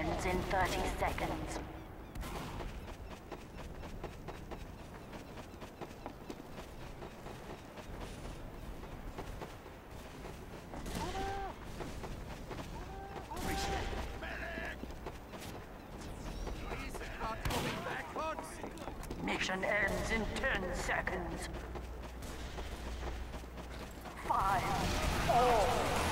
ends in 30 seconds. Mission ends in 10 seconds. 5, 4,